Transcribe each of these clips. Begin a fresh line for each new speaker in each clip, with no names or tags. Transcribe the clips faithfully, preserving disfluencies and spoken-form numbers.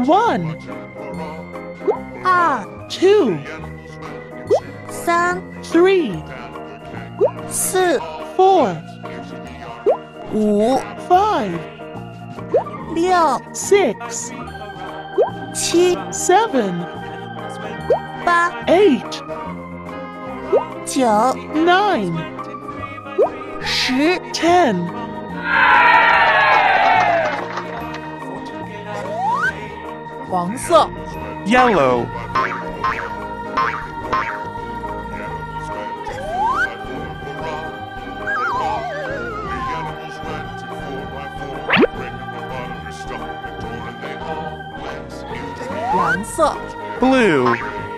One,
二、
two,
三、
three,
四、
four,
五、
five,
六、
six,
七、
seven,
八、
eight,
九、
nine,
十。
ten.
黄色
Yellow. ,
蓝色
Blue.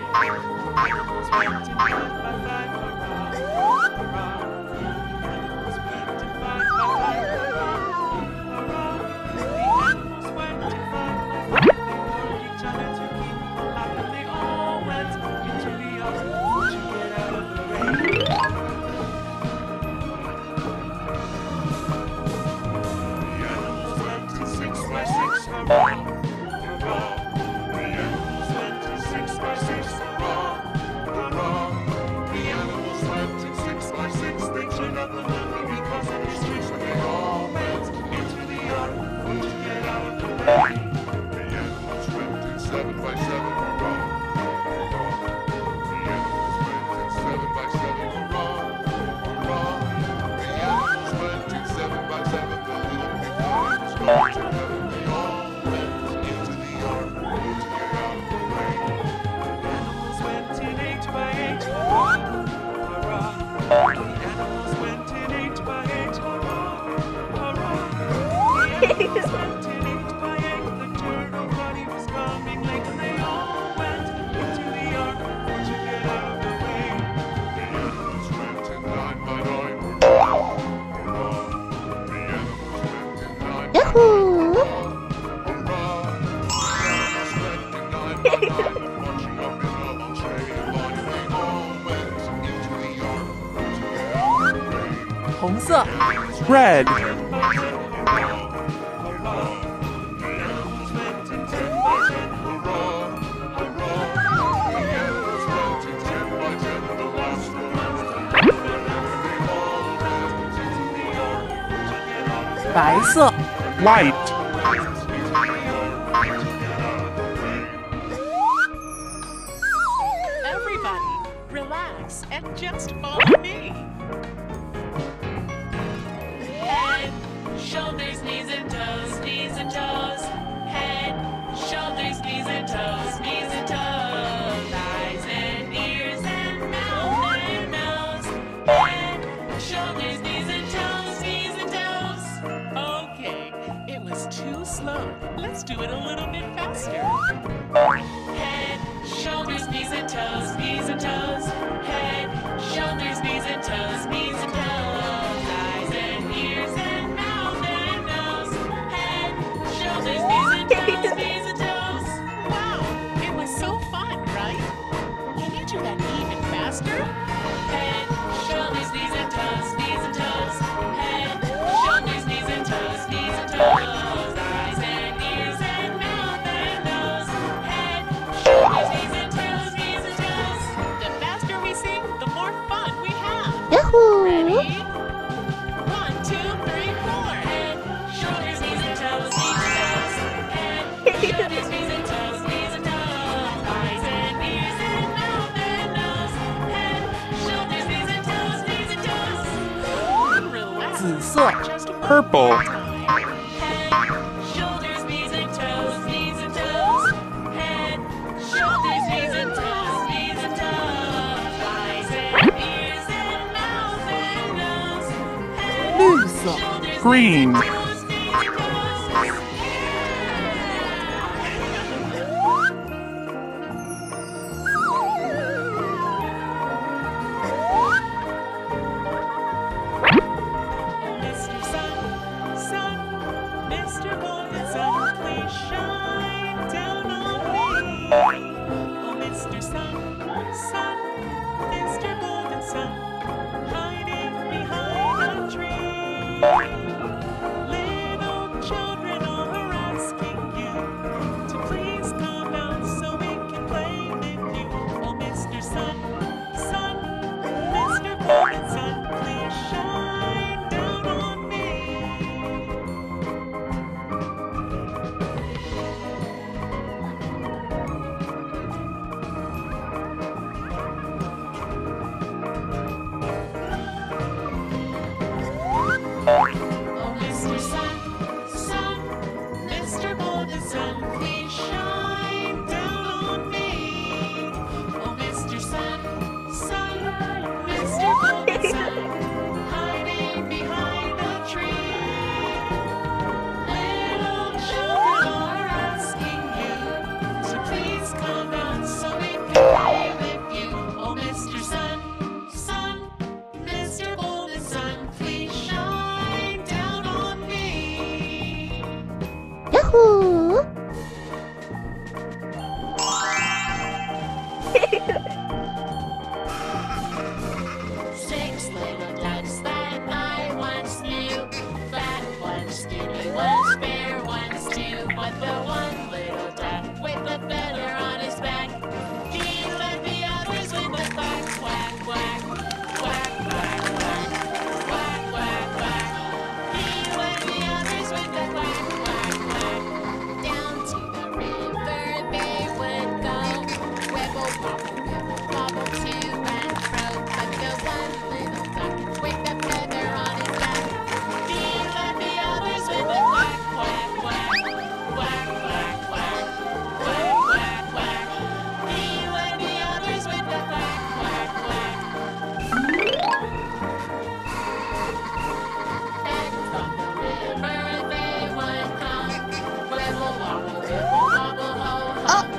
Yahoo!
红色
Red. ,
白色
White.
Everybody, relax and just follow me. Head, shoulders, knees and toes, knees and toes. Head, shoulders, knees and toes, knees and toes. Eyes and ears and mouth and nose. Head, shoulders, knees and toes, knees and toes. Okay, it was too slow. Let's do it a little bit faster. Head, shoulders, knees and toes, knees and toes. Head, shoulders, knees and toes, knees and toes. Eyes and ears and mouth and nose. Head, shoulders, knees and toes, knees and toes. Wow, it was so fun, right? Can you do that even faster? Head, shoulders, knees and toes, knees and toes. Head, shoulders, knees and toes, knees and toes. Eyes and ears and mouth and nose. Head, shoulders, knees and toes, knees and toes. The faster we sing, the more fun we have.
Yahoo!
Ready? One, two, three, four. Head, shoulders, knees and toes, knees and toes. Head, shoulders, knees and toes, knees and toes. Eyes and ears and mouth and nose. Head, shoulders, knees and toes, knees and toes. Relax.
紫色
Just one
Purple.
more time. Head, shoulders, knees and toes, knees and toes. Head, shoulders, knees and toes, knees and toes. Eyes and ears and mouth and nose. Head,
绿色
shoulders,
Green.
knees and toes, knees and toes. Mister Sun, Sun, Mister Golden Sun, please shine down on me. Oh, Mister Sun, Sun, Mister Golden Sun, hiding behind a tree.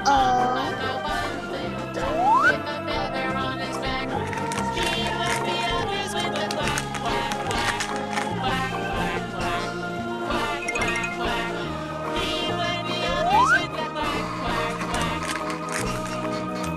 Uh-oh.
But the one little duck with a feather on his back, he left the others with a quack, quack, quack, quack, quack, quack, quack, quack, quack. He left the others with a quack, quack, quack.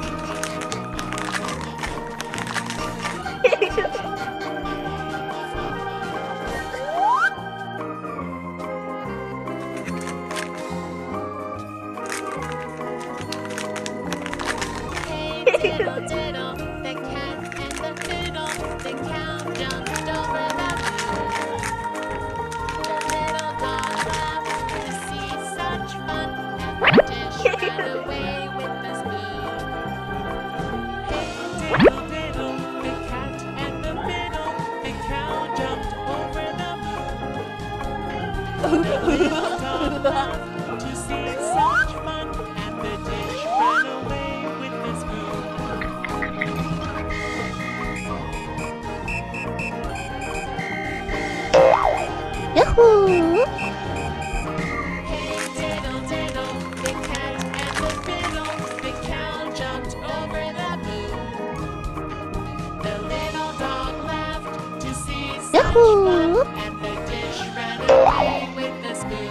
Hey, diddle, diddle, the cat and the fiddle, the cow jumped over the moon. The little dog laughed to see such fun, and the dish ran away with the spoon. Hey, diddle, diddle, the cat and the fiddle, the cow jumped over the moon. The little dog laughed to see such fun, and the dish ran away with the spoon.
Yahoo!
Hey, diddle, diddle, the cat and the fiddle, the cow jumped over the moon. The little dog laughed to see such
Yahoo!
fun, and the dish ran away with the spoon.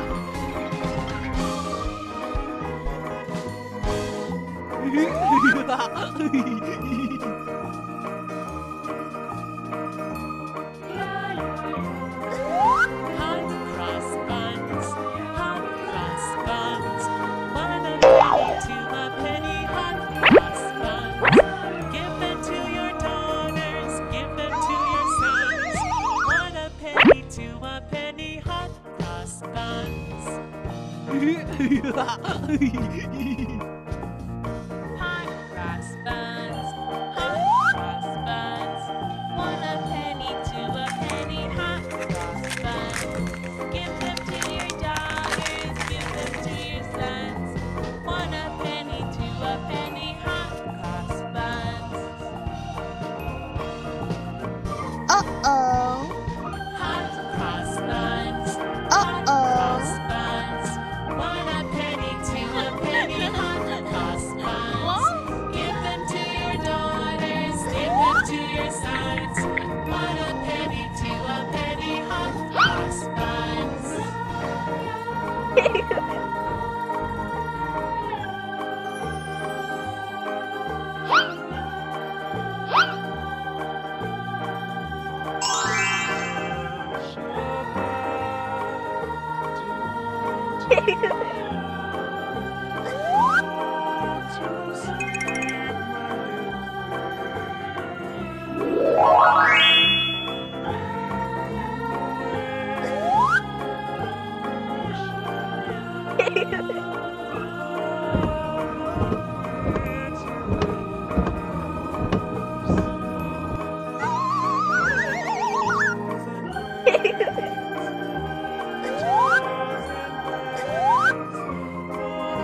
Hot cross buns, hot cross buns. One a penny, two a penny, hot cross buns. Give them to your daughters, give them to your sons. One a penny, two a penny, hot cross buns. Hot cross buns, hot cross buns. One a penny, two a penny, hot cross buns. Give them to your daughters, give them to your sons. One a penny, two a penny, hot cross buns.
Uh-oh.
Hot cross buns, hot
Uh-oh.
cross buns. One a penny, two a penny, hot cross buns. Give them to your daughters, give them to your sons. One a penny, two a penny, hot cross buns.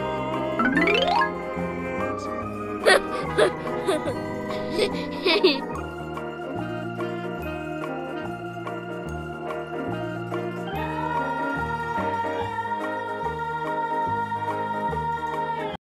Hehehe